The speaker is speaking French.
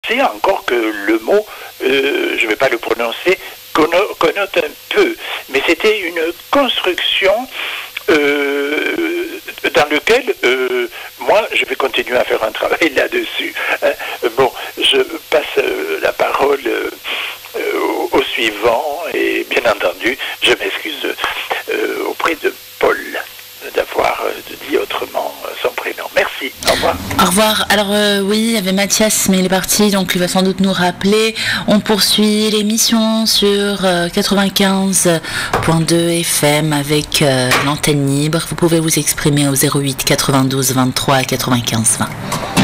penser encore que le mot, je ne vais pas le prononcer, connote un peu. Mais c'était une construction dans lequel, moi, je vais continuer à faire un travail là-dessus. Bon, je passe la parole au suivant, et bien entendu, je m'excuse auprès de Paul d'avoir dit autrement son prénom. Merci, au revoir. Au revoir. Alors oui, il y avait Mathias, mais il est parti, donc il va sans doute nous rappeler. On poursuit l'émission sur 95.2 FM avec l'antenne libre. Vous pouvez vous exprimer au 08 92 23 95 20.